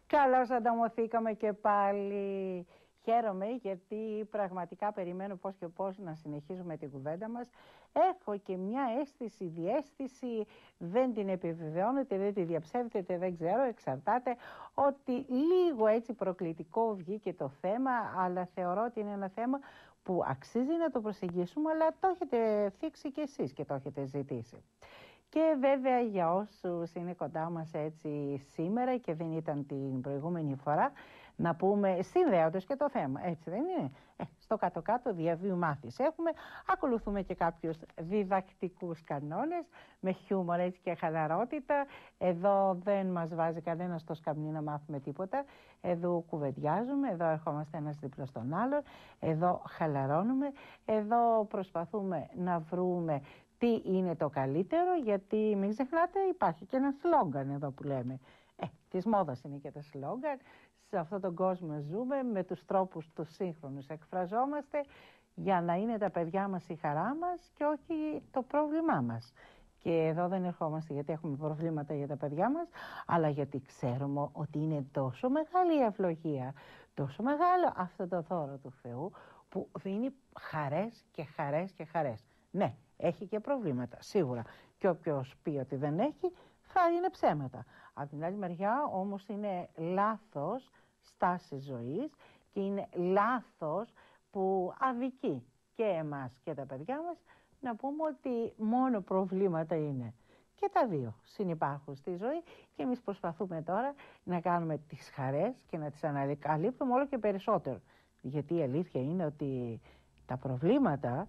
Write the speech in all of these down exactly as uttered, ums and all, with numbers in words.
Καλώς ανταμωθήκαμε και πάλι. Χαίρομαι γιατί πραγματικά περιμένω πώς και πώς να συνεχίσουμε την κουβέντα μας. Έχω και μια αίσθηση, διαίσθηση, δεν την επιβεβαιώνετε, δεν τη διαψεύδετε, δεν ξέρω, εξαρτάται, ότι λίγο έτσι προκλητικό βγήκε το θέμα, αλλά θεωρώ ότι είναι ένα θέμα που αξίζει να το προσεγγίσουμε, αλλά το έχετε θίξει και εσείς και το έχετε ζητήσει. Και βέβαια για όσους είναι κοντά μας έτσι σήμερα και δεν ήταν την προηγούμενη φορά, να πούμε συνδέοντας και το θέμα, έτσι δεν είναι? Ε, στο κάτω-κάτω διαβίου μάθηση έχουμε, ακολουθούμε και κάποιους διδακτικούς κανόνες με χιούμορ έτσι και χαλαρότητα. Εδώ δεν μας βάζει κανένα στο σκαμνί να μάθουμε τίποτα, εδώ κουβεντιάζουμε, εδώ ερχόμαστε ένας δίπλα στον άλλον, εδώ χαλαρώνουμε, εδώ προσπαθούμε να βρούμε τι είναι το καλύτερο, γιατί μην ξεχνάτε υπάρχει και ένα σλόγγαν εδώ που λέμε. Ε, της μόδας είναι και τα σλόγγαν, σε αυτόν τον κόσμο ζούμε, με τους τρόπους τους σύγχρονους εκφραζόμαστε για να είναι τα παιδιά μας η χαρά μας και όχι το πρόβλημά μας. Και εδώ δεν ερχόμαστε γιατί έχουμε προβλήματα για τα παιδιά μας, αλλά γιατί ξέρουμε ότι είναι τόσο μεγάλη η ευλογία, τόσο μεγάλο αυτό το δώρο του Θεού που δίνει χαρές και χαρές και χαρές. Ναι, έχει και προβλήματα, σίγουρα. Και όποιος πει ότι δεν έχει, θα είναι ψέματα. Από την άλλη μεριά όμως είναι λάθος στάση ζωής και είναι λάθος που αδικεί και εμάς και τα παιδιά μας να πούμε ότι μόνο προβλήματα είναι. Και τα δύο συνυπάρχουν στη ζωή και εμείς προσπαθούμε τώρα να κάνουμε τις χαρές και να τις ανακαλύπτουμε όλο και περισσότερο. Γιατί η αλήθεια είναι ότι τα προβλήματα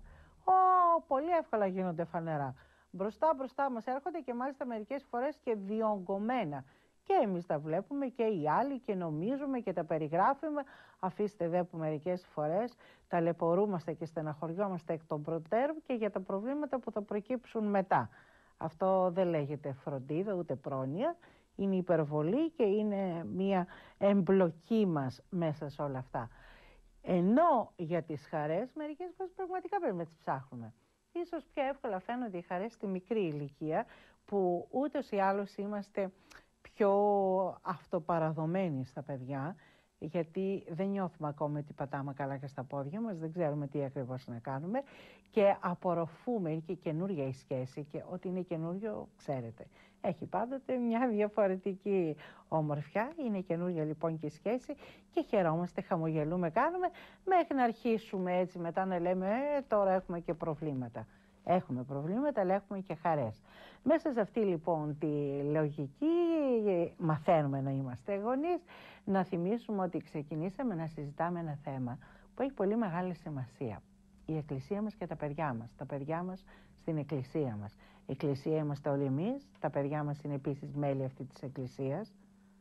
Oh, πολύ εύκολα γίνονται φανερά. Μπροστά μπροστά μας έρχονται και μάλιστα μερικές φορές και διωγγωμένα. Και εμείς τα βλέπουμε και οι άλλοι και νομίζουμε και τα περιγράφουμε. Αφήστε δε που μερικές φορές ταλαιπωρούμαστε και στεναχωριόμαστε εκ των προτέρων και για τα προβλήματα που θα προκύψουν μετά. Αυτό δεν λέγεται φροντίδα ούτε πρόνοια. Είναι υπερβολή και είναι μια εμπλοκή μας μέσα σε όλα αυτά. Ενώ για τις χαρές μερικές φορές πραγματικά πρέπει να τις ψάχνουμε. Ίσως πιο εύκολα φαίνονται οι χαρές στη μικρή ηλικία που ούτως ή άλλως είμαστε πιο αυτοπαραδομένοι στα παιδιά, γιατί δεν νιώθουμε ακόμα ότι πατάμε καλά και στα πόδια μας, δεν ξέρουμε τι ακριβώς να κάνουμε και απορροφούμε και καινούργια η σχέση και ό,τι είναι καινούριο ξέρετε. Έχει πάντοτε μια διαφορετική ομορφιά, είναι καινούργια λοιπόν και η σχέση και χαιρόμαστε, χαμογελούμε, κάνουμε μέχρι να αρχίσουμε έτσι μετά να λέμε ε, τώρα έχουμε και προβλήματα. Έχουμε προβλήματα, αλλά έχουμε και χαρές. Μέσα σε αυτή λοιπόν τη λογική μαθαίνουμε να είμαστε γονείς, να θυμίσουμε ότι ξεκινήσαμε να συζητάμε ένα θέμα που έχει πολύ μεγάλη σημασία. Η Εκκλησία μας και τα παιδιά μας. Τα παιδιά μας στην Εκκλησία μας. Η Εκκλησία είμαστε όλοι εμείς, τα παιδιά μας είναι επίσης μέλη αυτή της Εκκλησίας.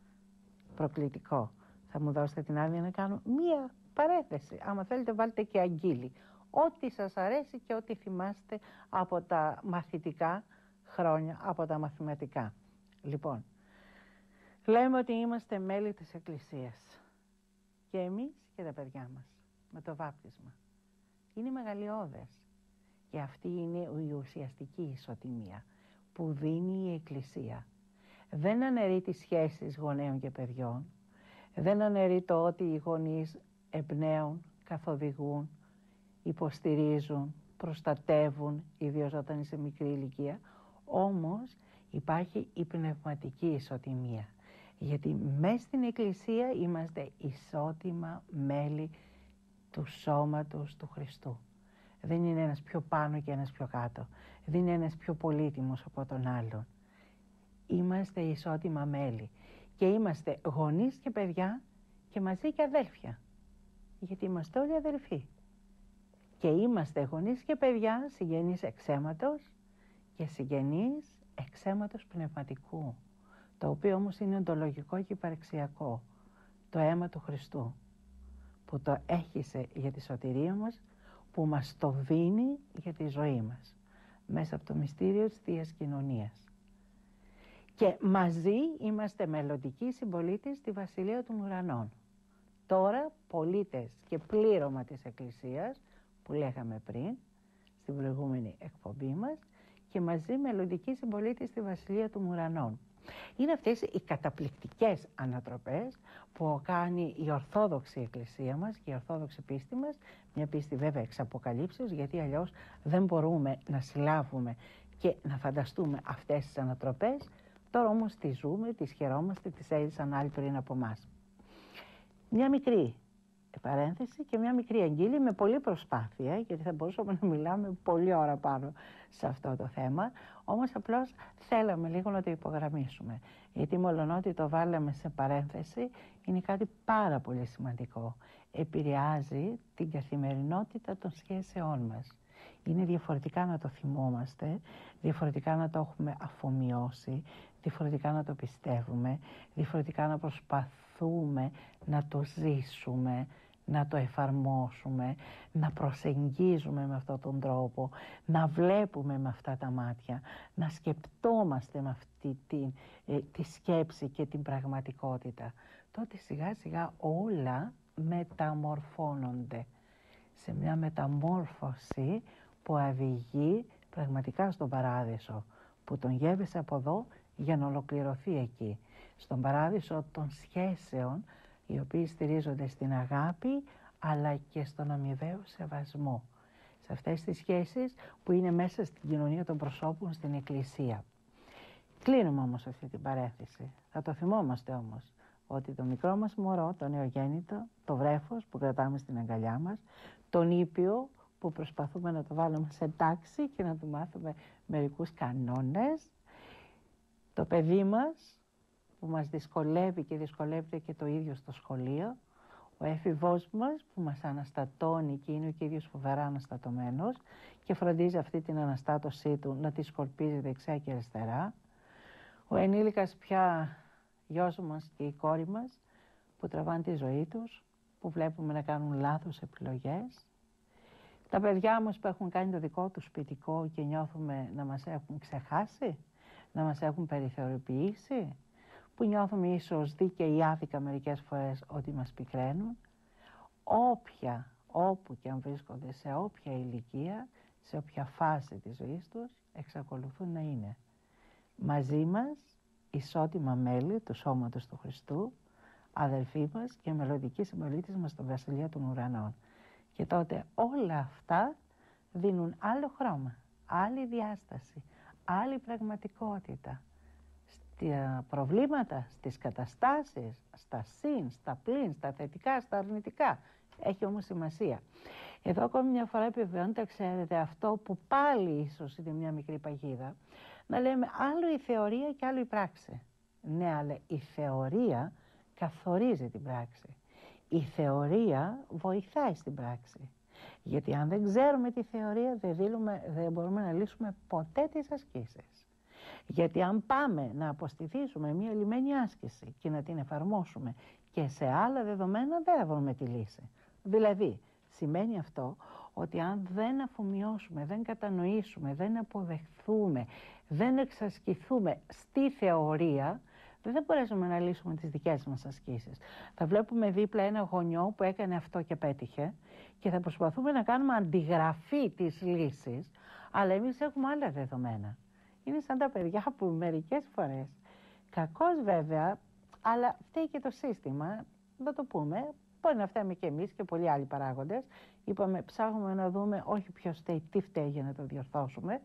Προκλητικό. Θα μου δώσετε την άδεια να κάνω μία παρέθεση. Άμα θέλετε βάλτε και αγγείλη. Ό,τι σας αρέσει και ό,τι θυμάστε από τα μαθητικά χρόνια, από τα μαθηματικά. Λοιπόν, λέμε ότι είμαστε μέλη της Εκκλησίας. Και εμείς και τα παιδιά μας, με το βάπτισμα. Είναι μεγαλειώδες. Και αυτή είναι η ουσιαστική ισοτιμία που δίνει η Εκκλησία. Δεν αναιρεί τις σχέσεις γονέων και παιδιών. Δεν αναιρεί το ότι οι γονείς εμπνέουν, καθοδηγούν, υποστηρίζουν, προστατεύουν, ιδίως όταν είσαι μικρή ηλικία. Όμως υπάρχει η πνευματική ισοτιμία. Γιατί μέσα στην Εκκλησία είμαστε ισότιμα μέλη του σώματος του Χριστού. Δεν είναι ένας πιο πάνω και ένας πιο κάτω. Δεν είναι ένας πιο πολύτιμος από τον άλλον. Είμαστε ισότιμα μέλη. Και είμαστε γονείς και παιδιά και μαζί και αδέλφια. Γιατί είμαστε όλοι αδελφοί. Και είμαστε γονείς και παιδιά συγγενείς εξαίματος και συγγενείς εξαίματος πνευματικού. Το οποίο όμως είναι οντολογικό και υπαρξιακό. Το αίμα του Χριστού που το έχισε για τη σωτηρία μας, που μας το δίνει για τη ζωή μας μέσα από το μυστήριο της Θείας Κοινωνίας. Και μαζί είμαστε μελλοντικοί συμπολίτες στη Βασιλεία των Ουρανών. Τώρα πολίτες και πλήρωμα της Εκκλησίας που λέγαμε πριν στην προηγούμενη εκπομπή μας και μαζί μελλοντικοί συμπολίτες στη Βασιλεία των Ουρανών. Είναι αυτές οι καταπληκτικές ανατροπές που κάνει η Ορθόδοξη Εκκλησία μας και η Ορθόδοξη πίστη μας, μια πίστη βέβαια εξ αποκαλύψεως, γιατί αλλιώς δεν μπορούμε να συλλάβουμε και να φανταστούμε αυτές τις ανατροπές. Τώρα όμως τις ζούμε, τις χαιρόμαστε, τις έζησαν άλλοι πριν από εμάς. Μια μικρή παρένθεση και μια μικρή αγγίλη με πολλή προσπάθεια, γιατί θα μπορούσαμε να μιλάμε πολλή ώρα πάνω σε αυτό το θέμα, όμως απλώς θέλαμε λίγο να το υπογραμμίσουμε, γιατί μολονότι το βάλαμε σε παρένθεση, είναι κάτι πάρα πολύ σημαντικό. Επηρεάζει την καθημερινότητα των σχέσεών μας. Είναι διαφορετικά να το θυμόμαστε, διαφορετικά να το έχουμε αφομοιώσει, διαφορετικά να το πιστεύουμε, διαφορετικά να προσπαθούμε να το ζήσουμε, να το εφαρμόσουμε, να προσεγγίζουμε με αυτόν τον τρόπο, να βλέπουμε με αυτά τα μάτια, να σκεπτόμαστε με αυτή τη, ε, τη σκέψη και την πραγματικότητα. Τότε σιγά σιγά όλα μεταμορφώνονται σε μια μεταμόρφωση που οδηγεί πραγματικά στον παράδεισο, που τον γεύεσαι από εδώ για να ολοκληρωθεί εκεί. Στον παράδεισο των σχέσεων, οι οποίοι στηρίζονται στην αγάπη, αλλά και στον αμοιβαίο σεβασμό. Σε αυτές τις σχέσεις που είναι μέσα στην κοινωνία των προσώπων, στην Εκκλησία. Κλείνουμε όμως αυτή την παρέθεση. Θα το θυμόμαστε όμως, ότι το μικρό μας μωρό, το νεογέννητο, το βρέφος που κρατάμε στην αγκαλιά μας, τον ήπιο που προσπαθούμε να το βάλουμε σε τάξη και να του μάθουμε μερικούς κανόνες, το παιδί μας που μας δυσκολεύει και δυσκολεύεται και το ίδιο στο σχολείο, ο έφηβός μας που μας αναστατώνει και είναι ο και ίδιος φοβερά αναστατωμένος και φροντίζει αυτή την αναστάτωσή του να τη σκορπίζει δεξιά και αριστερά, ο ενήλικας πια γιος μας και η κόρη μας που τραβάνε τη ζωή τους, που βλέπουμε να κάνουν λάθος επιλογές, τα παιδιά μας που έχουν κάνει το δικό τους σπιτικό και νιώθουμε να μας έχουν ξεχάσει, να μας έχουν περιθωριοποιήσει, που νιώθουμε ίσως δίκαια ή άδικα μερικές φορές ότι μας πικραίνουν. Όποια, όπου και αν βρίσκονται, σε όποια ηλικία, σε όποια φάση της ζωής τους, εξακολουθούν να είναι μαζί μας, ισότιμα μέλη του σώματος του Χριστού, αδελφοί μας και μελλοντικοί συμπολίτες μας στην Βασιλεία των Ουρανών. Και τότε όλα αυτά δίνουν άλλο χρώμα, άλλη διάσταση, άλλη πραγματικότητα στα προβλήματα, στις καταστάσεις, στα συν, στα πλην, στα θετικά, στα αρνητικά. Έχει όμως σημασία. Εδώ ακόμη μια φορά επιβεβαιώνεται, ξέρετε, αυτό που πάλι ίσως είναι μια μικρή παγίδα, να λέμε άλλο η θεωρία και άλλο η πράξη. Ναι, αλλά η θεωρία καθορίζει την πράξη. Η θεωρία βοηθάει στην πράξη. Γιατί αν δεν ξέρουμε τη θεωρία, δεν, δίνουμε, δεν μπορούμε να λύσουμε ποτέ τις ασκήσεις. Γιατί αν πάμε να αποστηθήσουμε μια λυμένη άσκηση και να την εφαρμόσουμε και σε άλλα δεδομένα, δεν θα βρούμε τη λύση. Δηλαδή, σημαίνει αυτό ότι αν δεν αφομοιώσουμε, δεν κατανοήσουμε, δεν αποδεχθούμε, δεν εξασκηθούμε στη θεωρία, δεν μπορέσουμε να λύσουμε τις δικές μας ασκήσεις. Θα βλέπουμε δίπλα ένα γονιό που έκανε αυτό και πέτυχε και θα προσπαθούμε να κάνουμε αντιγραφή της λύσης, αλλά εμείς έχουμε άλλα δεδομένα. Είναι σαν τα παιδιά που μερικές φορές, κακώς βέβαια, αλλά φταίει και το σύστημα, να το πούμε, μπορεί να φταίμε και εμείς και πολλοί άλλοι παράγοντες. Είπαμε, ψάχνουμε να δούμε όχι ποιος φταίει, τι φταίει για να το διορθώσουμε.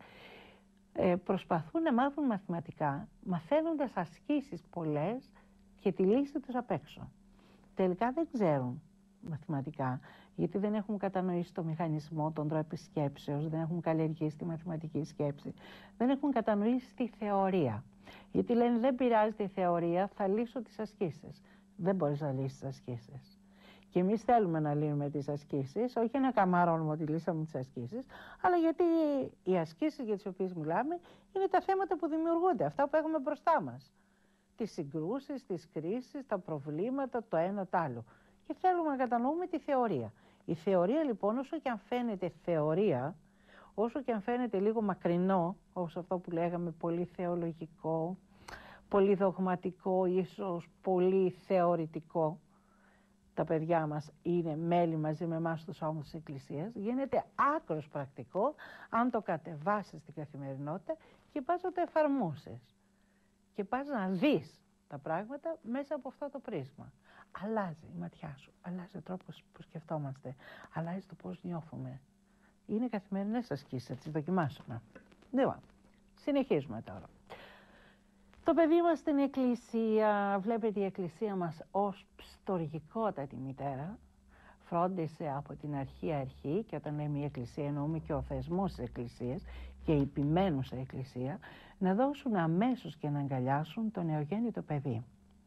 Ε, προσπαθούν να μάθουν μαθηματικά, μαθαίνοντας ασκήσεις πολλές και τη λύση τους απ' έξω. Τελικά δεν ξέρουν μαθηματικά, γιατί δεν έχουν κατανοήσει το μηχανισμό, τον τρόπο σκέψεως, δεν έχουν καλλιεργήσει τη μαθηματική σκέψη, δεν έχουν κατανοήσει τη θεωρία. Γιατί λένε δεν πειράζει τη θεωρία, θα λύσω τις ασκήσεις. Δεν μπορείς να λύσεις τις ασκήσεις. Και εμείς θέλουμε να λύνουμε τις ασκήσεις, όχι να καμάρωνουμε ότι λύσαμε τις ασκήσεις, αλλά γιατί οι ασκήσεις για τις οποίες μιλάμε είναι τα θέματα που δημιουργούνται, αυτά που έχουμε μπροστά μας. Τις συγκρούσεις, τις κρίσεις, τα προβλήματα, το ένα το άλλο. Και θέλουμε να κατανοούμε τη θεωρία. Η θεωρία λοιπόν, όσο και αν φαίνεται θεωρία, όσο και αν φαίνεται λίγο μακρινό, όπως αυτό που λέγαμε, πολύ θεολογικό, πολύ δογματικό, ίσως πολύ θεωρητικό, τα παιδιά μας είναι μέλη μαζί με εμάς στους ώμους της Εκκλησίας, γίνεται άκρος πρακτικό αν το κατεβάσεις στην καθημερινότητα και πας να το εφαρμόσεις. και πας να δεις τα πράγματα μέσα από αυτό το πρίσμα. Αλλάζει η ματιά σου, αλλάζει ο τρόπος που σκεφτόμαστε, αλλάζει το πώς νιώθουμε. Είναι καθημερινές ασκήσεις, θα τις δοκιμάσουμε. Λοιπόν, συνεχίζουμε τώρα. Το παιδί μας στην εκκλησία, βλέπετε η εκκλησία μας ως στοργικότατη μητέρα, φρόντισε από την αρχή αρχή, και όταν λέμε η εκκλησία εννοούμε και ο θεσμός της εκκλησίας και η επιμένουσα εκκλησία, να δώσουν αμέσως και να αγκαλιάσουν το νεογέννητο παιδί.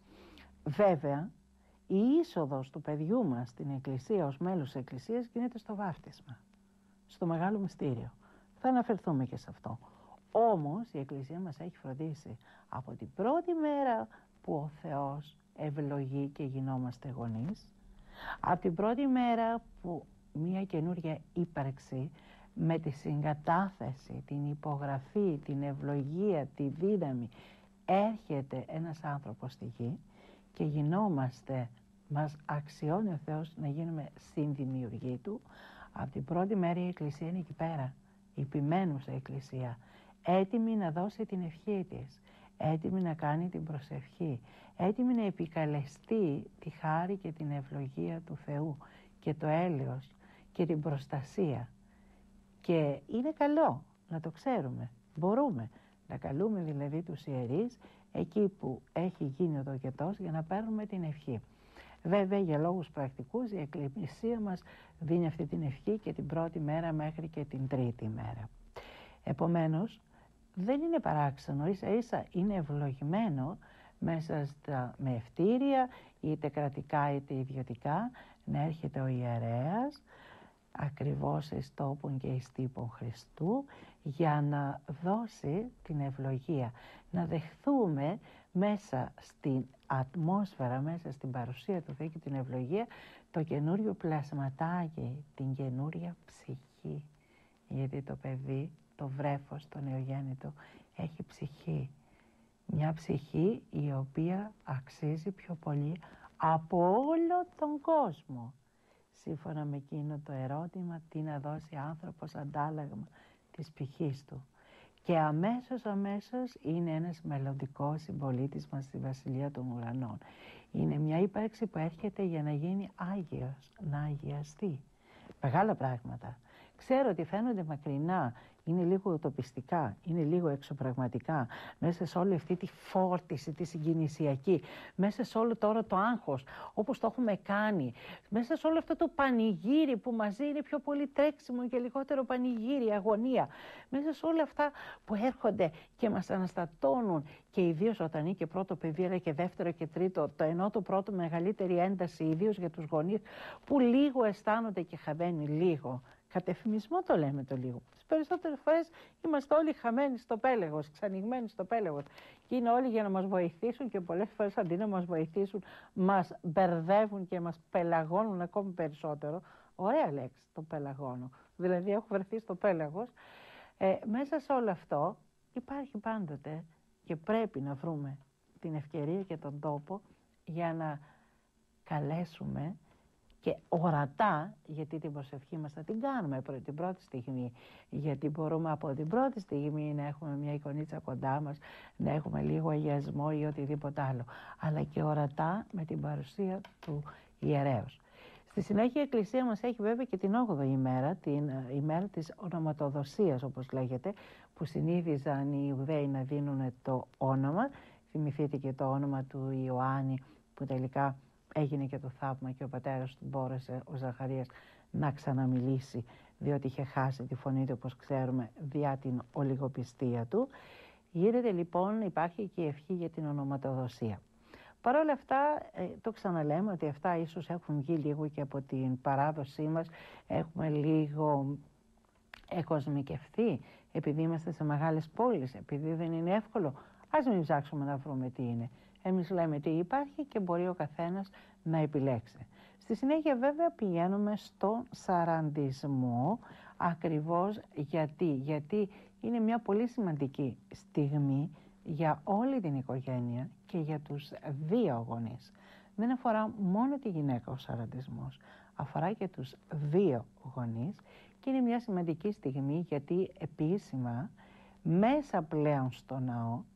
Βέβαια, η είσοδος του παιδιού μας στην εκκλησία ως μέλος της εκκλησίας γίνεται στο βάφτισμα, στο μεγάλο μυστήριο. Θα αναφερθούμε και σε αυτό. Όμως η εκκλησία μας έχει φροντίσει από την πρώτη μέρα που ο Θεός ευλογεί και γινόμαστε γονείς, από την πρώτη μέρα που μια καινούργια ύπαρξη με τη συγκατάθεση, την υπογραφή, την ευλογία, τη δύναμη, έρχεται ένας άνθρωπος στη γη και γινόμαστε, μας αξιώνει ο Θεός να γίνουμε συνδημιουργοί του. Από την πρώτη μέρα η εκκλησία είναι εκεί πέρα, η επιμένουσα εκκλησία, έτοιμη να δώσει την ευχή της, έτοιμη να κάνει την προσευχή, έτοιμη να επικαλεστεί τη χάρη και την ευλογία του Θεού και το έλεος και την προστασία. Και είναι καλό να το ξέρουμε, μπορούμε να καλούμε δηλαδή τους ιερείς εκεί που έχει γίνει ο τοκετός για να παίρνουμε την ευχή. Βέβαια για λόγους πρακτικούς η εκκλησία μας δίνει αυτή την ευχή και την πρώτη μέρα μέχρι και την τρίτη μέρα. Επομένως δεν είναι παράξενο, ίσα ίσα είναι ευλογημένο μέσα στα μευτήρια, είτε κρατικά είτε ιδιωτικά, να έρχεται ο ιερέας ακριβώς εις τόπον και εις τύπον Χριστού για να δώσει την ευλογία, να δεχθούμε μέσα στην ατμόσφαιρα, μέσα στην παρουσία του Θεού και την ευλογία, το καινούριο πλασματάκι, την καινούρια ψυχή. Γιατί το παιδί, το βρέφος, το νεογέννητο, έχει ψυχή. Μια ψυχή η οποία αξίζει πιο πολύ από όλο τον κόσμο. Σύμφωνα με εκείνο το ερώτημα, τι να δώσει άνθρωπος αντάλλαγμα της ψυχής του. Και αμέσως αμέσως είναι ένας μελλοντικός συμπολίτης μας στη Βασιλεία των Ουρανών. Είναι μια ύπαρξη που έρχεται για να γίνει Άγιος, να αγιαστεί. Μεγάλα πράγματα. Ξέρω ότι φαίνονται μακρινά, είναι λίγο ουτοπιστικά, είναι λίγο εξωπραγματικά, μέσα σε όλη αυτή τη φόρτιση, τη συγκινησιακή, μέσα σε όλο τώρα το άγχος, όπως το έχουμε κάνει, μέσα σε όλο αυτό το πανηγύρι που μαζί είναι πιο πολύ τρέξιμο και λιγότερο πανηγύρι, αγωνία, μέσα σε όλα αυτά που έρχονται και μας αναστατώνουν, και ιδίως όταν είναι και πρώτο παιδί, αλλά και δεύτερο και τρίτο, το ενώ το πρώτο μεγαλύτερη ένταση, ιδίως για τους γονείς που λίγο αισθάνονται και χαμένοι λίγο. Κατ' εφημισμό το λέμε το λίγο. Τις περισσότερες φορές είμαστε όλοι χαμένοι στο πέλεγος, ξανιγμένοι στο πέλεγος. Και είναι όλοι για να μας βοηθήσουν και πολλές φορές αντί να μας βοηθήσουν, μας μπερδεύουν και μας πελαγώνουν ακόμη περισσότερο. Ωραία λέξη, το πελαγώνω. Δηλαδή έχω βρεθεί στο πέλαγος. Ε, μέσα σε όλο αυτό υπάρχει πάντοτε και πρέπει να βρούμε την ευκαιρία και τον τόπο για να καλέσουμε και ορατά, γιατί την προσευχή μας θα την κάνουμε την πρώτη στιγμή, γιατί μπορούμε από την πρώτη στιγμή να έχουμε μια εικονίτσα κοντά μας, να έχουμε λίγο αγιασμό ή οτιδήποτε άλλο, αλλά και ορατά με την παρουσία του ιερέως. Στη συνέχεια η Εκκλησία μας έχει βέβαια και την όγδοη ημέρα, την ημέρα της ονοματοδοσίας όπως λέγεται, που συνήθιζαν οι Ιουδαίοι να δίνουν το όνομα. Θυμηθείτε και το όνομα του Ιωάννη που τελικά έγινε και το θαύμα και ο πατέρας του μπόρεσε, ο Ζαχαρίας, να ξαναμιλήσει, διότι είχε χάσει τη φωνή του, όπως ξέρουμε, διά την ολιγοπιστία του. Γίνεται λοιπόν, υπάρχει και η ευχή για την ονοματοδοσία. Παρ' όλα αυτά, το ξαναλέμε ότι αυτά ίσως έχουν βγει λίγο και από την παράδοσή μας, έχουμε λίγο εκοσμικευθεί, επειδή είμαστε σε μεγάλες πόλεις, επειδή δεν είναι εύκολο. Ας μην ψάξουμε να βρούμε τι είναι. Εμείς λέμε τι υπάρχει και μπορεί ο καθένας να επιλέξει. Στη συνέχεια βέβαια πηγαίνουμε στο σαραντισμό, ακριβώς γιατί, γιατί είναι μια πολύ σημαντική στιγμή για όλη την οικογένεια και για τους δύο γονείς. Δεν αφορά μόνο τη γυναίκα ο σαραντισμός, αφορά και τους δύο γονείς και είναι μια σημαντική στιγμή γιατί επίσημα μέσα πλέον στο ναό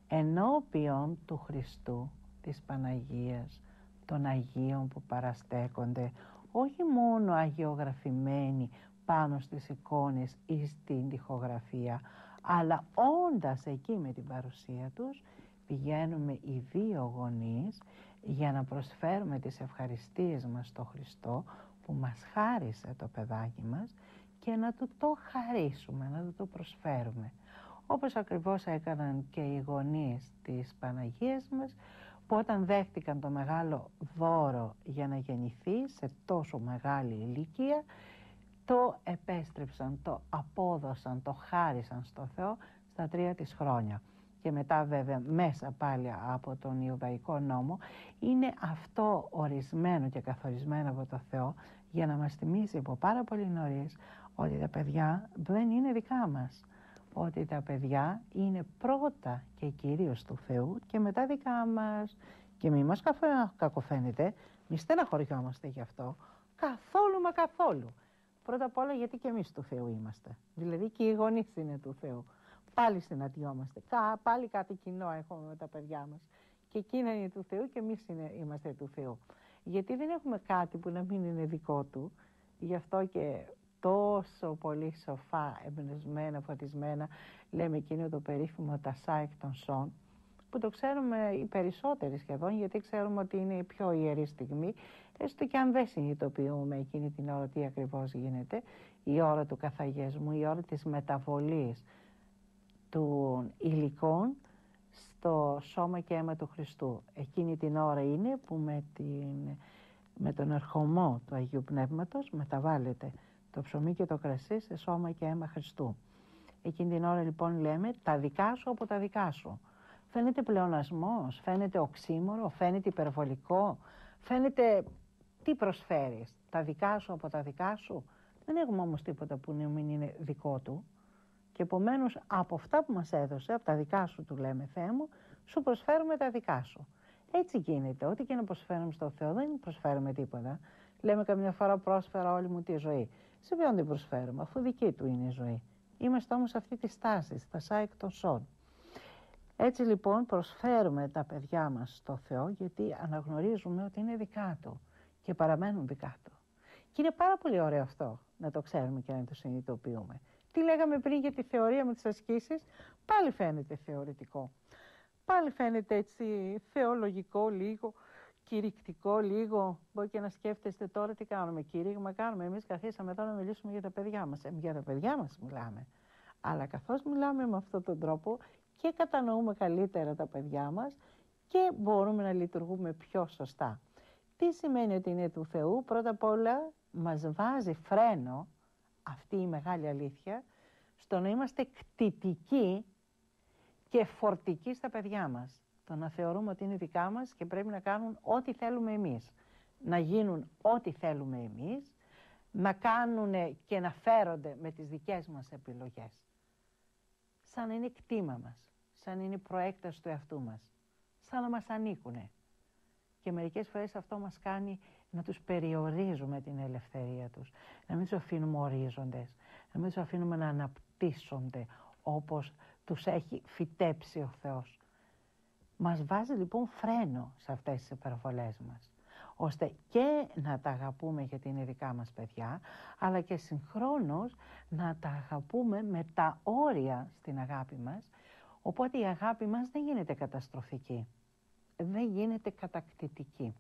ενώπιον του Χριστού, της Παναγίας, των Αγίων που παραστέκονται, όχι μόνο αγιογραφημένοι πάνω στις εικόνες ή στην τοιχογραφία, αλλά όντας εκεί με την παρουσία τους, πηγαίνουμε οι δύο γονείς για να προσφέρουμε τις ευχαριστίες μας στο Χριστό που μας χάρισε το παιδάκι μας και να του το χαρίσουμε, να του το προσφέρουμε. Όπως ακριβώς έκαναν και οι γονείς της Παναγίας μας, που όταν δέχτηκαν το μεγάλο δώρο για να γεννηθεί σε τόσο μεγάλη ηλικία, το επέστρεψαν, το απόδωσαν, το χάρισαν στο Θεό στα τρία της χρόνια. Και μετά βέβαια μέσα πάλι από τον Ιουδαϊκό νόμο είναι αυτό ορισμένο και καθορισμένο από το Θεό για να μας θυμίσει από πάρα πολύ νωρίς ότι τα παιδιά δεν είναι δικά μας. Ότι τα παιδιά είναι πρώτα και κυρίως του Θεού και μετά δικά μας. Και μη μας κακοφαίνεται, μη στεναχωριόμαστε γι' αυτό, καθόλου μα καθόλου. Πρώτα απ' όλα γιατί και εμείς του Θεού είμαστε. Δηλαδή και οι γονείς είναι του Θεού. Πάλι συναντιόμαστε, πάλι κάτι κοινό έχουμε με τα παιδιά μας. Και εκείνα είναι του Θεού και εμείς είναι, είμαστε του Θεού. Γιατί δεν έχουμε κάτι που να μην είναι δικό του, γι' αυτό και τόσο πολύ σοφά, εμπνευσμένα, φωτισμένα, λέμε εκείνο το περίφημο τασά εκ των σών, που το ξέρουμε οι περισσότεροι σχεδόν, γιατί ξέρουμε ότι είναι η πιο ιερή στιγμή, έστω και αν δεν συνειδητοποιούμε εκείνη την ώρα τι ακριβώς γίνεται, η ώρα του καθαγιασμού, η ώρα της μεταβολής των υλικών στο σώμα και αίμα του Χριστού. Εκείνη την ώρα είναι που με, την, με τον ερχομό του Αγίου Πνεύματος μεταβάλλεται το ψωμί και το κρασί σε σώμα και αίμα Χριστού. Εκείνη την ώρα λοιπόν λέμε τα δικά σου από τα δικά σου. Φαίνεται πλεονασμός, φαίνεται οξύμορο, φαίνεται υπερβολικό, φαίνεται τι προσφέρεις, τα δικά σου από τα δικά σου. Δεν έχουμε όμως τίποτα που να μην είναι δικό του. Και επομένως από αυτά που μας έδωσε, από τα δικά σου του λέμε Θεέ μου, σου προσφέρουμε τα δικά σου. Έτσι γίνεται, ό,τι και να προσφέρουμε στο Θεό δεν προσφέρουμε τίποτα. Λέμε καμιά φορά πρόσφερα όλη μου τη ζωή. Σε ποιον την προσφέρουμε, αφού δική του είναι η ζωή. Είμαστε όμως αυτή τη στάση, στα σάικ των σών. Έτσι λοιπόν προσφέρουμε τα παιδιά μας στο Θεό γιατί αναγνωρίζουμε ότι είναι δικά του και παραμένουν δικά του. Και είναι πάρα πολύ ωραίο αυτό να το ξέρουμε και να το συνειδητοποιούμε. Τι λέγαμε πριν για τη θεωρία με τις ασκήσεις, πάλι φαίνεται θεωρητικό. Πάλι φαίνεται έτσι θεολογικό λίγο, κηρυκτικό λίγο. Μπορεί και να σκέφτεστε τώρα τι κάνουμε. Κήρυγμα κάνουμε. Εμείς καθίσαμε εδώ να μιλήσουμε για τα παιδιά μας. Ε, για τα παιδιά μας μιλάμε. Αλλά καθώς μιλάμε με αυτόν τον τρόπο και κατανοούμε καλύτερα τα παιδιά μας και μπορούμε να λειτουργούμε πιο σωστά. Τι σημαίνει ότι είναι του Θεού? Πρώτα απ' όλα μας βάζει φρένο, αυτή η μεγάλη αλήθεια, στο να είμαστε κτητικοί και φορτικοί στα παιδιά μας. Το να θεωρούμε ότι είναι δικά μας και πρέπει να κάνουν ό,τι θέλουμε εμείς. Να γίνουν ό,τι θέλουμε εμείς, να κάνουν και να φέρονται με τις δικές μας επιλογές. Σαν να είναι κτήμα μας, σαν να είναι προέκταση του εαυτού μας, σαν να μας ανήκουνε. Και μερικές φορές αυτό μας κάνει να τους περιορίζουμε την ελευθερία τους, να μην τους αφήνουμε ορίζοντες, να μην τους αφήνουμε να αναπτύσσονται όπως τους έχει φυτέψει ο Θεός. Μας βάζει λοιπόν φρένο σε αυτές τις υπερβολές μας, ώστε και να τα αγαπούμε γιατί είναι δικά μας παιδιά, αλλά και συγχρόνως να τα αγαπούμε με τα όρια στην αγάπη μας, οπότε η αγάπη μας δεν γίνεται καταστροφική, δεν γίνεται κατακτητική.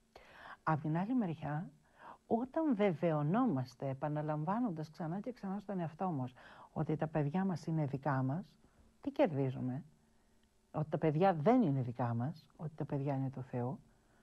Από την άλλη μεριά, όταν βεβαιωνόμαστε, επαναλαμβάνοντας ξανά και ξανά στον εαυτό μας ότι τα παιδιά μας είναι δικά μας, τι κερδίζουμε? Ότι τα παιδιά δεν είναι δικά μας, ότι τα παιδιά είναι του Θεού.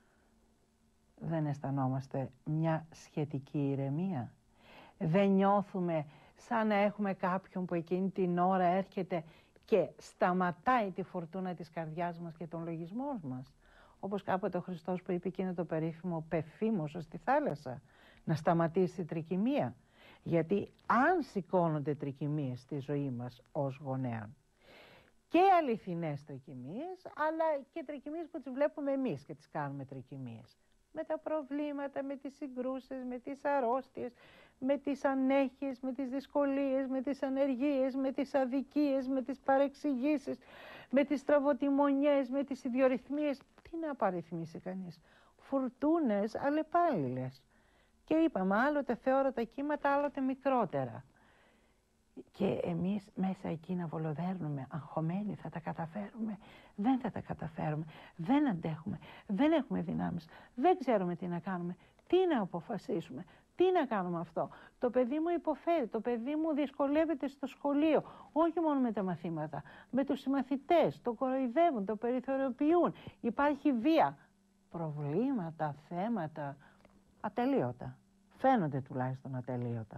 Δεν αισθανόμαστε μια σχετική ηρεμία? Δεν νιώθουμε σαν να έχουμε κάποιον που εκείνη την ώρα έρχεται και σταματάει τη φορτούνα της καρδιάς μας και των λογισμών μας? Όπως κάποτε ο Χριστός που είπε εκείνο το περίφημο πεφήμωσο στη θάλασσα, να σταματήσει η τρικυμία. Γιατί αν σηκώνονται τρικυμίες στη ζωή μας ως γονέων, και αληθινές τρικυμίες, αλλά και τρικυμίες που τις βλέπουμε εμείς και τις κάνουμε τρικυμίες, με τα προβλήματα, με τις συγκρούσεις, με τις αρρώστιες, με τις ανέχειες, με τις δυσκολίες, με τις ανεργίες, με τις αδικίες, με τις παρεξηγήσεις, με τις στραβοτημονιές, με τις ιδιορυθμίες. Τι να παριθμίσει κανείς? Φουρτούνες αλλεπάλληλες. Και είπαμε, άλλοτε θεόρατα κύματα, άλλοτε μικρότερα. Και εμείς μέσα εκεί να βολοδέρνουμε, αγχωμένοι, θα τα καταφέρουμε? Δεν θα τα καταφέρουμε, δεν αντέχουμε, δεν έχουμε δυνάμεις, δεν ξέρουμε τι να κάνουμε, τι να αποφασίσουμε, τι να κάνουμε αυτό. Το παιδί μου υποφέρει, το παιδί μου δυσκολεύεται στο σχολείο, όχι μόνο με τα μαθήματα, με τους συμμαθητές, το κοροϊδεύουν, το περιθωριοποιούν, υπάρχει βία. Προβλήματα, θέματα, ατελείωτα. Φαίνονται τουλάχιστον ατελείωτα.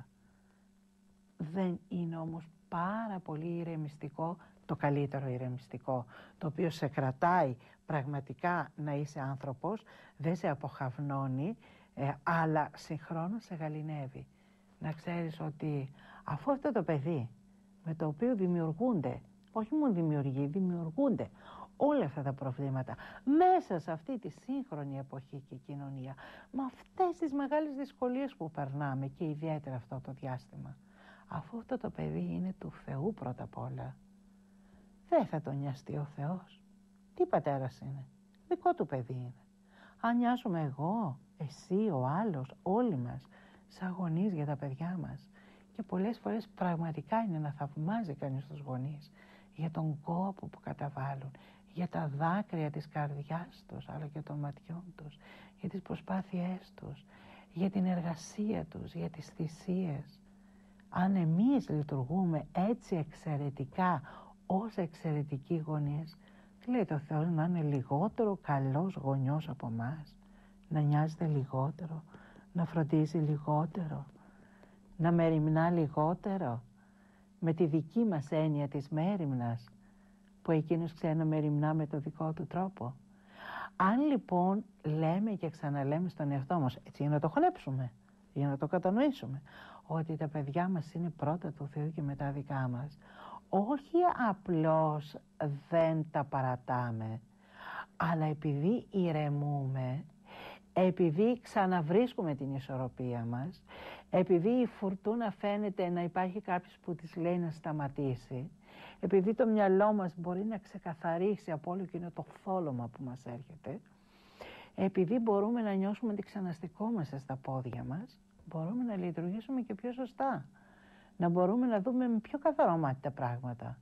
Δεν είναι όμως πάρα πολύ ηρεμιστικό, το καλύτερο ηρεμιστικό, το οποίο σε κρατάει πραγματικά να είσαι άνθρωπος, δεν σε αποχαυνώνει, ε, αλλά συγχρόνως σε γαληνεύει. Να ξέρεις ότι αφού αυτό το παιδί με το οποίο δημιουργούνται, όχι μόνο δημιουργεί, δημιουργούνται όλα αυτά τα προβλήματα μέσα σε αυτή τη σύγχρονη εποχή και κοινωνία, με αυτές τις μεγάλες δυσκολίες που περνάμε και ιδιαίτερα αυτό το διάστημα, αφού αυτό το παιδί είναι του Θεού πρώτα απ' όλα, δεν θα τον νοιαστεί ο Θεός? Τι πατέρας είναι? Δικό του παιδί είναι. Αν νοιάζομαι εγώ, εσύ, ο άλλος, όλοι μας, σαν γονείς για τα παιδιά μας, και πολλές φορές πραγματικά είναι να θαυμάζει κανείς τους γονείς για τον κόπο που καταβάλουν, για τα δάκρυα της καρδιάς τους, αλλά και των ματιών τους, για τις προσπάθειές τους, για την εργασία τους, για τις θυσίες. Αν εμείς λειτουργούμε έτσι εξαιρετικά, ως εξαιρετικοί γονείς, λέει το Θεός να είναι λιγότερο καλός γονιός από εμάς, να νοιάζεται λιγότερο, να φροντίζει λιγότερο, να μεριμνά λιγότερο, με τη δική μας έννοια της μέριμνας, που εκείνος ξέρει να μεριμνά με το δικό του τρόπο. Αν λοιπόν λέμε και ξαναλέμε στον εαυτό μας, έτσι για να το χωνέψουμε, για να το κατανοήσουμε, ότι τα παιδιά μας είναι πρώτα του Θεού και μετά δικά μας, όχι απλώς δεν τα παρατάμε, αλλά επειδή ηρεμούμε, επειδή ξαναβρίσκουμε την ισορροπία μας, επειδή η φουρτούνα φαίνεται να υπάρχει κάποιος που της λέει να σταματήσει, επειδή το μυαλό μας μπορεί να ξεκαθαρίσει από όλο εκείνο το θόλωμα που μας έρχεται, επειδή μπορούμε να νιώσουμε ότι ξαναστικόμαστε στα πόδια μας, μπορούμε να λειτουργήσουμε και πιο σωστά. Να μπορούμε να δούμε με πιο καθαρό μάτι τα πράγματα.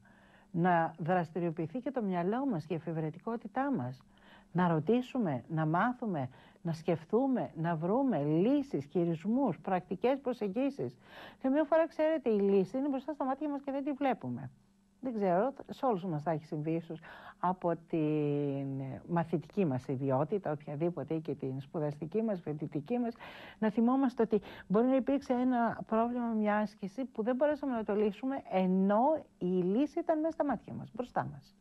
Να δραστηριοποιηθεί και το μυαλό μας και η εφευρετικότητά μας. Να ρωτήσουμε, να μάθουμε, να σκεφτούμε, να βρούμε λύσεις, χειρισμούς, πρακτικές προσεγγίσεις. Και μια φορά, ξέρετε, η λύση είναι μπροστά στα μάτια μας και δεν τη βλέπουμε. Δεν ξέρω, σε όλους μας θα έχει συμβεί ίσως από την μαθητική μας ιδιότητα, οποιαδήποτε, και την σπουδαστική μας, φοιτητική μας, να θυμόμαστε ότι μπορεί να υπήρξε ένα πρόβλημα, μια άσκηση που δεν μπορέσαμε να το λύσουμε, ενώ η λύση ήταν μέσα στα μάτια μας, μπροστά μας.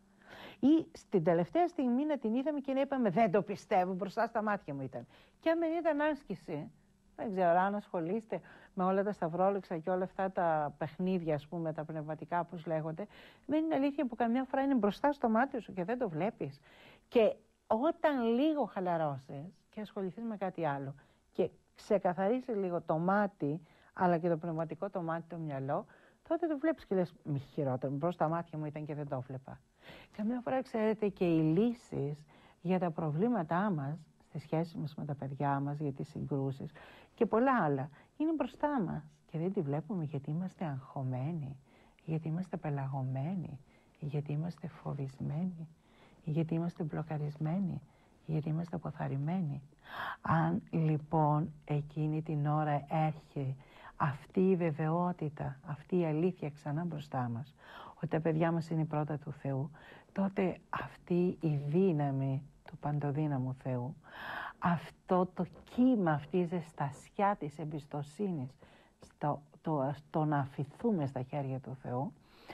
Ή στην τελευταία στιγμή να την είδαμε και να είπαμε δεν το πιστεύω, μπροστά στα μάτια μου ήταν. Και αν δεν ήταν άσκηση, δεν ξέρω αν ασχολείστε με όλα τα σταυρόλεξα και όλα αυτά τα παιχνίδια, ας πούμε, τα πνευματικά, όπως λέγονται, δεν είναι αλήθεια που καμιά φορά είναι μπροστά στο μάτι σου και δεν το βλέπεις. Και όταν λίγο χαλαρώσεις και ασχοληθείς με κάτι άλλο και ξεκαθαρίσει λίγο το μάτι, αλλά και το πνευματικό το μάτι, το μυαλό, τότε το βλέπεις και λες μη χειρότερο, μπροστά στα μάτια μου ήταν και δεν το βλέπα. Καμιά φορά, ξέρετε, και οι λύσεις για τα προβλήματά μας, στις σχέσεις μας με τα παιδιά μας, για τις συγκρούσεις και πολλά άλλα, είναι μπροστά μας και δεν τη βλέπουμε γιατί είμαστε αγχωμένοι, γιατί είμαστε πελαγωμένοι, γιατί είμαστε φοβισμένοι, γιατί είμαστε μπλοκαρισμένοι, γιατί είμαστε αποθαρρυμένοι. Αν λοιπόν εκείνη την ώρα έρχεται αυτή η βεβαιότητα, αυτή η αλήθεια ξανά μπροστά μας, ότι τα παιδιά μας είναι πρώτα του Θεού, τότε αυτή η δύναμη του παντοδύναμου Θεού, αυτό το κύμα, αυτή η ζεστασιά της εμπιστοσύνης στο, το, στο να αφηθούμε στα χέρια του Θεού,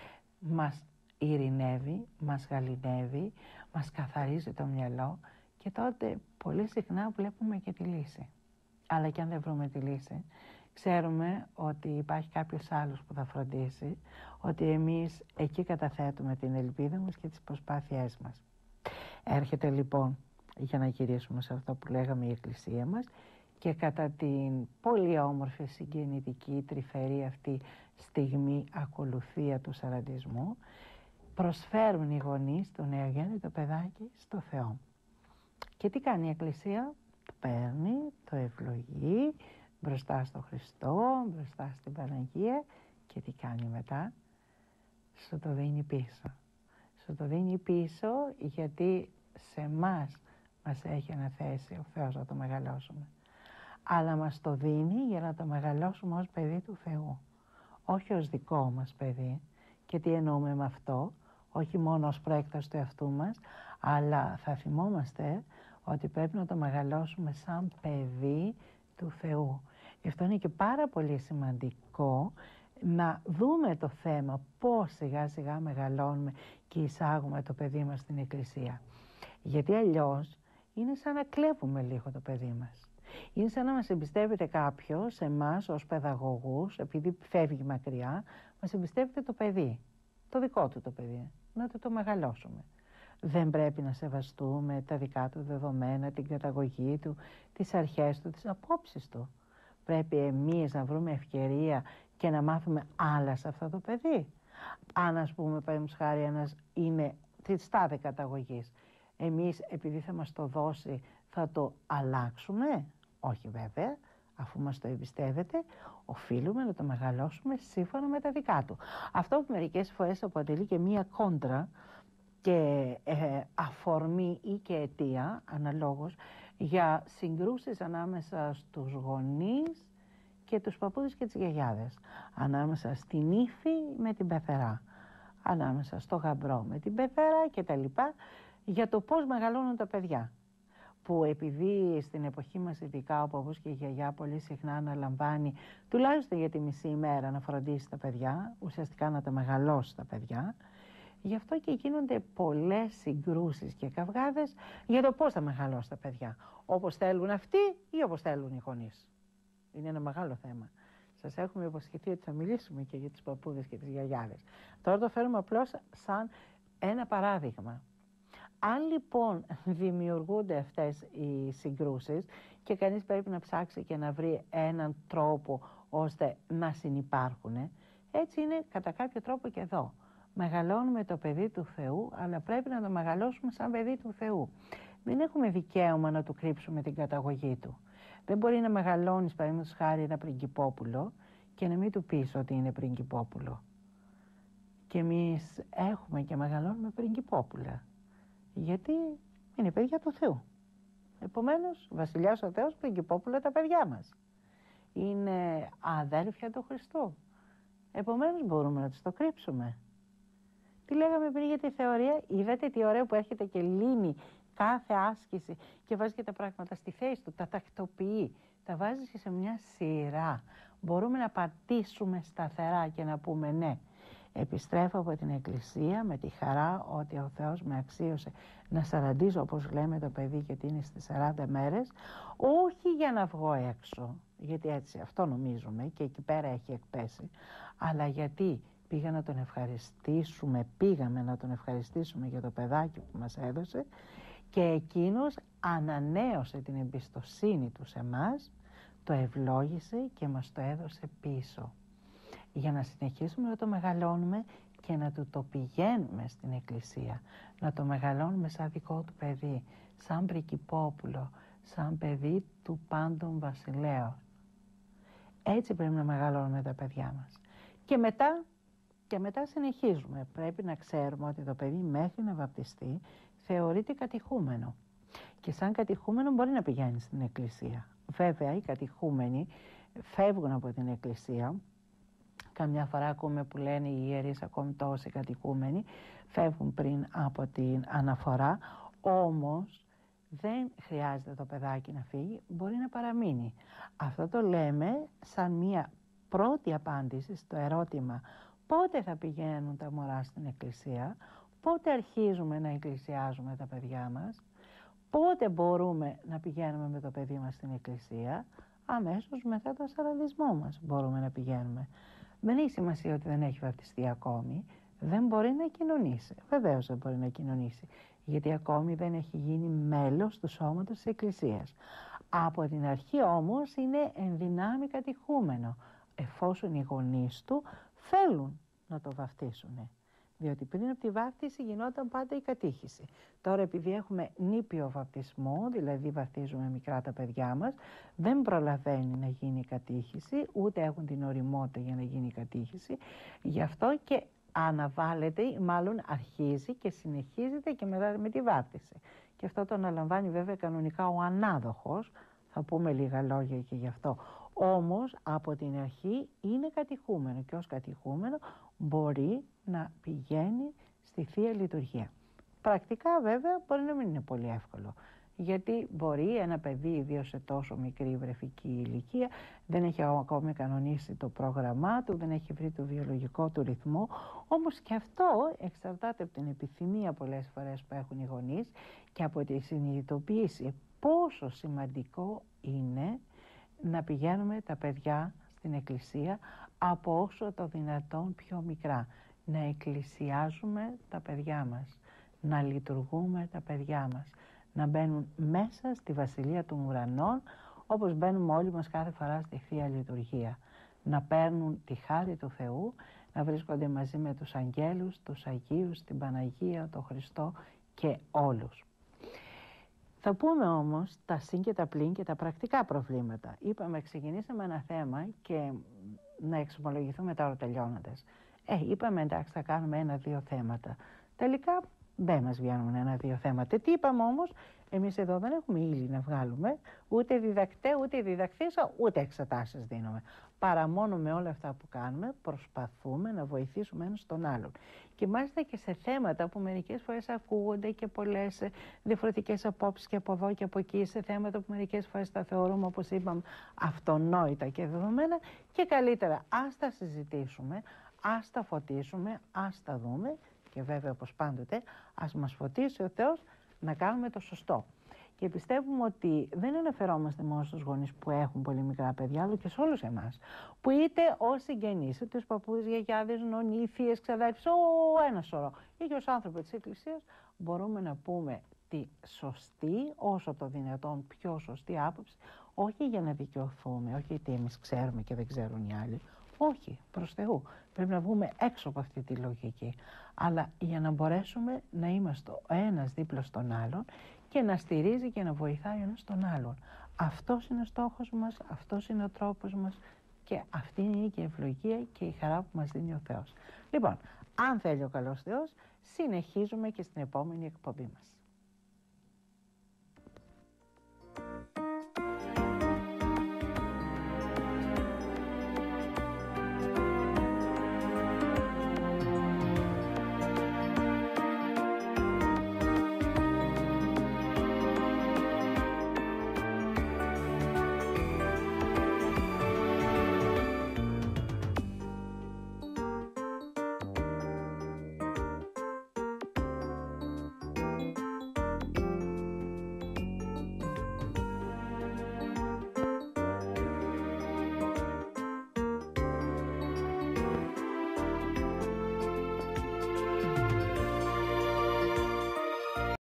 μας ειρηνεύει, μας γαληνεύει, μας καθαρίζει το μυαλό και τότε πολύ συχνά βλέπουμε και τη λύση. Αλλά και αν δεν βρούμε τη λύση, ξέρουμε ότι υπάρχει κάποιος άλλος που θα φροντίσει, ότι εμείς εκεί καταθέτουμε την ελπίδα μας και τις προσπάθειές μας. Έρχεται λοιπόν για να γυρίσουμε σε αυτό που λέγαμε η Εκκλησία μας, και κατά την πολύ όμορφη, συγκινητική, τρυφερή αυτή στιγμή ακολουθία του σαραντισμού, προσφέρουν οι γονείς το νεογέννητο παιδάκι στο Θεό. Και τι κάνει η Εκκλησία? Το παίρνει, το ευλογεί μπροστά στο Χριστό, μπροστά στην Παναγία, και τι κάνει μετά? Σου το δίνει πίσω. Σου το δίνει πίσω γιατί σε εμάς μας έχει αναθέσει ο Θεός να το μεγαλώσουμε. Αλλά μας το δίνει για να το μεγαλώσουμε ως παιδί του Θεού, όχι ως δικό μας παιδί. Και τι εννοούμε με αυτό? Όχι μόνο ως προέκταση του εαυτού μας, αλλά θα θυμόμαστε ότι πρέπει να το μεγαλώσουμε σαν παιδί του Θεού. Γι' αυτό είναι και πάρα πολύ σημαντικό να δούμε το θέμα πώς σιγά σιγά μεγαλώνουμε και εισάγουμε το παιδί μας στην Εκκλησία. Γιατί αλλιώς είναι σαν να κλέβουμε λίγο το παιδί μας. Είναι σαν να μας εμπιστεύεται κάποιος, εμάς ως παιδαγωγούς, επειδή φεύγει μακριά, μας εμπιστεύεται το παιδί, το δικό του το παιδί, να το το μεγαλώσουμε. Δεν πρέπει να σεβαστούμε τα δικά του δεδομένα, την καταγωγή του, τις αρχές του, τις απόψεις του. Πρέπει εμείς να βρούμε ευκαιρία και να μάθουμε άλλα σε αυτό το παιδί. Αν, ας πούμε, παραδείγματος χάρη, ένας είναι της τάδε καταγωγής, εμείς επειδή θα μας το δώσει θα το αλλάξουμε? Όχι βέβαια, αφού μας το εμπιστεύεται, οφείλουμε να το μεγαλώσουμε σύμφωνα με τα δικά του. Αυτό που μερικές φορές αποτελεί και μία κόντρα και ε, αφορμή ή και αιτία, αναλόγως, για συγκρούσεις ανάμεσα στους γονείς και τους παππούδες και τις γιαγιάδες, ανάμεσα στην ύφη με την πεθερά, ανάμεσα στο γαμπρό με την πεθερά κτλ, για το πώς μεγαλώνουν τα παιδιά. Που επειδή στην εποχή μας ειδικά ο παππούς και η γιαγιά πολύ συχνά αναλαμβάνει τουλάχιστον για τη μισή ημέρα να φροντίσει τα παιδιά, ουσιαστικά να τα μεγαλώσει τα παιδιά, γι' αυτό και γίνονται πολλές συγκρούσεις και καυγάδες για το πώς θα μεγαλώσει τα παιδιά. Όπως θέλουν αυτοί ή όπως θέλουν οι γονείς. Είναι ένα μεγάλο θέμα. Σας έχουμε υποσχεθεί ότι θα μιλήσουμε και για τις παππούδες και τις γιαγιάδες. Τώρα το φέρουμε απλώς σαν ένα παράδειγμα. Αν λοιπόν δημιουργούνται αυτές οι συγκρούσεις και κανείς πρέπει να ψάξει και να βρει έναν τρόπο ώστε να συνυπάρχουν, έτσι είναι κατά κάποιο τρόπο και εδώ. Μεγαλώνουμε το παιδί του Θεού, αλλά πρέπει να το μεγαλώσουμε σαν παιδί του Θεού. Δεν έχουμε δικαίωμα να του κρύψουμε την καταγωγή του. Δεν μπορεί να μεγαλώνεις, παραδείγματος χάρη, ένα πριγκιπόπουλο και να μην του πεις ότι είναι πριγκιπόπουλο. Και εμείς έχουμε και μεγαλώνουμε πριγκιπόπουλα. Γιατί είναι παιδιά του Θεού. Επομένως, βασιλιάς ο Θεός, πριγκιπόπουλα τα παιδιά μας. Είναι αδέλφια του Χριστού. Επομένως, μπορούμε να τους το κρύψουμε. Τι λέγαμε πριν για τη θεωρία? Είδατε τι ωραίο που έρχεται και λύνει κάθε άσκηση και βάζει και τα πράγματα στη θέση του, τα τακτοποιεί, τα βάζει και σε μια σειρά. Μπορούμε να πατήσουμε σταθερά και να πούμε ναι. Επιστρέφω από την Εκκλησία με τη χαρά ότι ο Θεός με αξίωσε να σαραντίζω, όπως λέμε, το παιδί, γιατί είναι στις σαράντα μέρες, όχι για να βγω έξω, γιατί έτσι αυτό νομίζουμε και εκεί πέρα έχει εκπέσει, αλλά γιατί πήγα να τον ευχαριστήσουμε, πήγαμε να τον ευχαριστήσουμε για το παιδάκι που μας έδωσε και εκείνος ανανέωσε την εμπιστοσύνη του σε εμάς, το ευλόγησε και μας το έδωσε πίσω. Για να συνεχίσουμε να το μεγαλώνουμε και να του το πηγαίνουμε στην Εκκλησία, να το μεγαλώνουμε σαν δικό του παιδί, σαν πριγκιπόπουλο, σαν παιδί του πάντων βασιλέως. Έτσι πρέπει να μεγαλώνουμε τα παιδιά μας. Και μετά, και μετά συνεχίζουμε. Πρέπει να ξέρουμε ότι το παιδί μέχρι να βαπτιστεί θεωρείται κατηχούμενο. Και σαν κατηχούμενο μπορεί να πηγαίνει στην Εκκλησία. Βέβαια, οι κατηχούμενοι φεύγουν από την Εκκλησία. Καμιά φορά ακούμε που λένε οι ιερείς, ακόμη τόσοι κατοικούμενοι, φεύγουν πριν από την αναφορά, όμως δεν χρειάζεται το παιδάκι να φύγει, μπορεί να παραμείνει. Αυτό το λέμε σαν μία πρώτη απάντηση στο ερώτημα πότε θα πηγαίνουν τα μωρά στην Εκκλησία, πότε αρχίζουμε να εκκλησιάζουμε τα παιδιά μας, πότε μπορούμε να πηγαίνουμε με το παιδί μας στην Εκκλησία, αμέσως μετά το σαραντισμό μας μπορούμε να πηγαίνουμε. Δεν έχει σημασία ότι δεν έχει βαπτιστεί ακόμη, δεν μπορεί να κοινωνήσει. Βεβαίως δεν μπορεί να κοινωνήσει, γιατί ακόμη δεν έχει γίνει μέλος του σώματος της Εκκλησίας. Από την αρχή όμως είναι εν δυνάμει κατηχούμενο, εφόσον οι γονείς του θέλουν να το βαφτίσουν. Διότι πριν από τη βάφτιση γινόταν πάντα η κατήχηση. Τώρα, επειδή έχουμε νήπιο βαπτισμό, δηλαδή βαφτίζουμε μικρά τα παιδιά μας, δεν προλαβαίνει να γίνει η κατήχηση, ούτε έχουν την ωριμότητα για να γίνει η κατήχηση. Γι' αυτό και αναβάλλεται, μάλλον αρχίζει και συνεχίζεται και μετά με τη βάπτιση. Και αυτό το αναλαμβάνει βέβαια κανονικά ο ανάδοχος, θα πούμε λίγα λόγια και γι' αυτό. Όμως από την αρχή είναι κατηχούμενο και ως κατηχούμενο μπορεί να πηγαίνει στη Θεία Λειτουργία. Πρακτικά βέβαια μπορεί να μην είναι πολύ εύκολο, γιατί μπορεί ένα παιδί, ιδίως σε τόσο μικρή βρεφική ηλικία, δεν έχει ακόμη κανονίσει το πρόγραμμά του, δεν έχει βρει το βιολογικό του ρυθμό, όμως και αυτό εξαρτάται από την επιθυμία πολλές φορές που έχουν οι γονείς και από τη συνειδητοποίηση πόσο σημαντικό είναι να πηγαίνουμε τα παιδιά στην εκκλησία από όσο το δυνατόν πιο μικρά. Να εκκλησιάζουμε τα παιδιά μας, να λειτουργούμε τα παιδιά μας, να μπαίνουν μέσα στη Βασιλεία των Ουρανών όπως μπαίνουμε όλοι μας κάθε φορά στη Θεία Λειτουργία. Να παίρνουν τη χάρη του Θεού, να βρίσκονται μαζί με τους αγγέλους, τους Αγίους, την Παναγία, τον Χριστό και όλους. Θα πούμε όμως τα συν και τα πλην και τα πρακτικά προβλήματα. Είπαμε, ξεκινήσαμε ένα θέμα και να εξομολογηθούμε τώρα τελειώνοντας. Ε, είπαμε εντάξει θα κάνουμε ένα-δύο θέματα. Τελικά δεν μας βγαίνουν ένα-δύο θέματα. Τι είπαμε όμως, εμείς εδώ δεν έχουμε ύλη να βγάλουμε, ούτε διδακτέ, ούτε διδακτήσα, ούτε εξετάσεις δίνουμε. Παρά μόνο με όλα αυτά που κάνουμε προσπαθούμε να βοηθήσουμε ένας τον άλλον. Και μάλιστα και σε θέματα που μερικές φορές ακούγονται και πολλές διαφορετικές απόψεις και από εδώ και από εκεί, σε θέματα που μερικές φορές τα θεωρούμε, όπως είπαμε, αυτονόητα και δεδομένα, και καλύτερα ας τα συζητήσουμε, ας τα φωτίσουμε, ας τα δούμε και βέβαια όπως πάντοτε ας μας φωτίσει ο Θεός να κάνουμε το σωστό. Και πιστεύουμε ότι δεν αναφερόμαστε μόνο στους γονείς που έχουν πολύ μικρά παιδιά, αλλά και σε όλους εμάς. Που είτε ως συγγενείς, είτε ως παππούδες, γιαγιάδες, νονοί, θείες, ξαδέρφες, ο ένα σωρό, ή και ως άνθρωποι της Εκκλησίας, μπορούμε να πούμε τη σωστή, όσο το δυνατόν πιο σωστή άποψη, όχι για να δικαιωθούμε, όχι γιατί εμείς ξέρουμε και δεν ξέρουν οι άλλοι. Όχι, προς Θεού. Πρέπει να βγούμε έξω από αυτή τη λογική. Αλλά για να μπορέσουμε να είμαστε ο ένας δίπλα στον άλλον και να στηρίζει και να βοηθάει ο ένας τον άλλον. Αυτός είναι ο στόχος μας, αυτός είναι ο τρόπος μας και αυτή είναι και η ευλογία και η χαρά που μας δίνει ο Θεός. Λοιπόν, αν θέλει ο καλός Θεός, συνεχίζουμε και στην επόμενη εκπομπή μας.